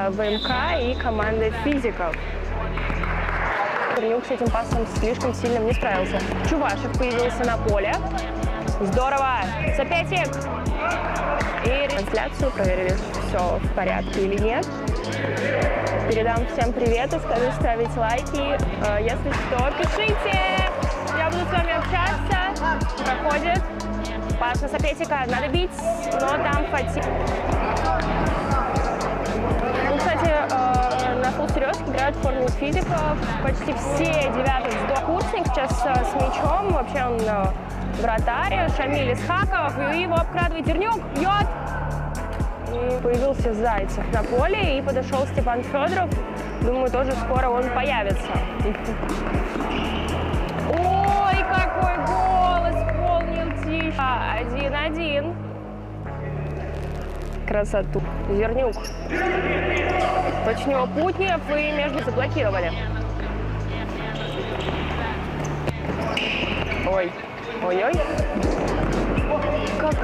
ВМК и командой физиков. Чернюк с этим пасом слишком сильно не справился. Чувашев появился на поле. Здорово! Сапетик! И трансляцию проверили, все в порядке или нет. Передам всем привет и скажу ставить лайки. Если что, пишите! Я буду с вами общаться. Проходит. Пас на Сапетика. Надо бить, но там Фати. Ну, кстати, на full серьез играют в форме физиков. Почти все девятых курсник сейчас с мячом. Вообще он вратарь. Шамиль Исхаков. И его обкрадывает Дернюк. Бьет. И появился Зайцев на поле. И подошел Степан Федоров. Думаю, тоже скоро он появится. Ой, какой гол исполнил Тиша. 1-1. Красоту. Зернюк. Против него Путнев и между заблокировали. Ой. Ой-ой. Как...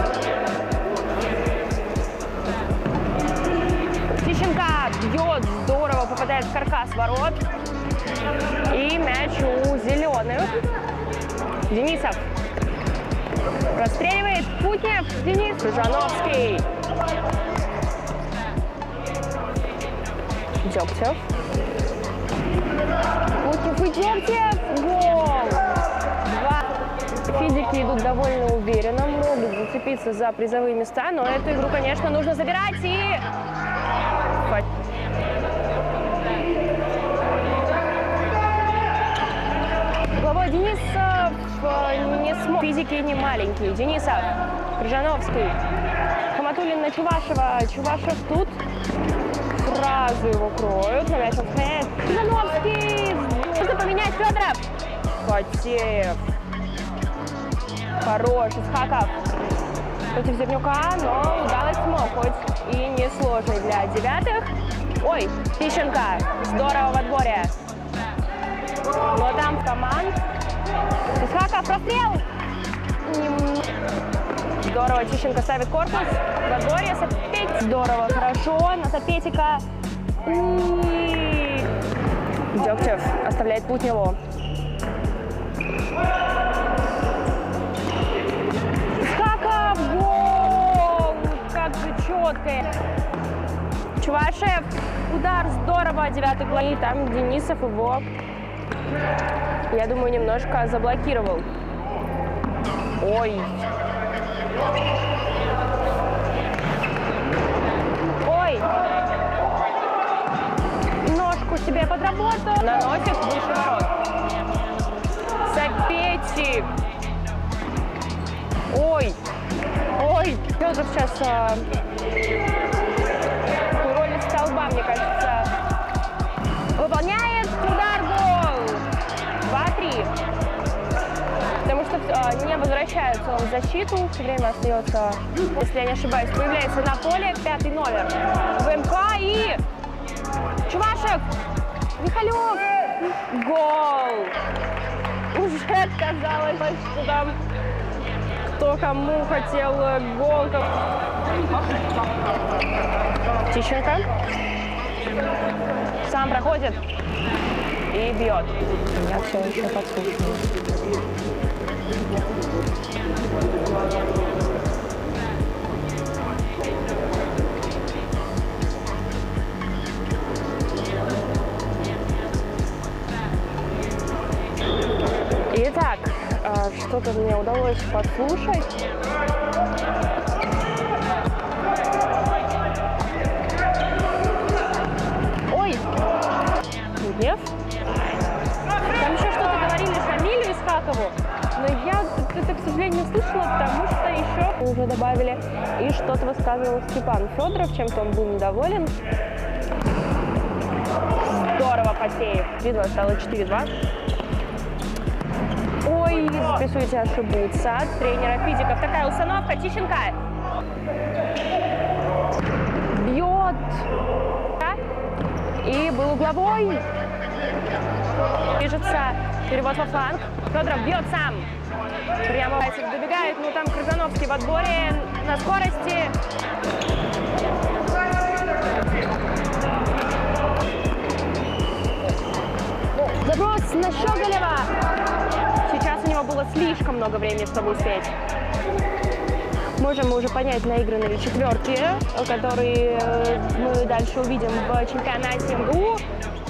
Тищенко бьет. Здорово. Попадает в каркас ворот. И мяч у зеленых. Денисов. Расстреливает Путнев. Денис. Крыжановский. Дегтев. Путнев и Дегтев. Гол. 2. Физики идут довольно уверенно. Могут зацепиться за призовые места. Но эту игру, конечно, нужно забирать. И... Главой Денисов не смог. Физики не маленькие. Денисов. Крыжановский. Хаматуллин на Чувашева. Чувашев тут. Сразу его кроют. На мяч он стоит. Крыжановский. Нужно поменять Федоров. Фатеев. Хорош. Исхаков. Против Зернюка, но удалось ему. Хоть и несложный для девятых. Ой, Тищенко. Здорово в отборе. Но там команд. Исхаков, прострел! Здорово, Тищенко ставит корпус. В отборе Сапетик. Здорово, хорошо. На Сапетика. Дегтев оставляет Путневу. Исхаков, гол! Как же четко. Чувашев. Удар, здорово. 9-й гол. И там Денисов его... Я думаю, немножко заблокировал. Ой. Ой. Ножку себе подработал. Наносит выше ворот. Сапетик. Ой. Ой. Федоров сейчас в роли столба, мне кажется, выполняет удар, гол. 2-3. Потому что не возвращается он в защиту. Все время остается, если я не ошибаюсь, появляется на поле 5-й номер. ВМК и Чувашев. Михалев. Гол. Уже казалось, что там кто кому хотел гол. Тищенко. Сам проходит и бьет. Я все еще подслушиваю. Итак, что-то мне удалось подслушать. Ой! Гнев. Там еще что-то говорили Шамилю Исхакову, но я это, к сожалению, не слышала, потому что еще уже добавили. И что-то высказывал Степан Федоров, чем-то он был недоволен. Здорово, Фатеев. 3-2 стало 4-2. Ой, записывайте, ошибутся. Тренера физиков. Такая установка. Тищенко. Бьет. И был угловой. Движется. Перевод во фланг. Федоров бьет сам. Прямо добегает. Ну там Крыжановский в отборе на скорости. Кросс на Щеголева. Сейчас у него было слишком много времени, чтобы успеть. Можем уже понять наигранные четверки, которые мы дальше увидим в чемпионате МГУ.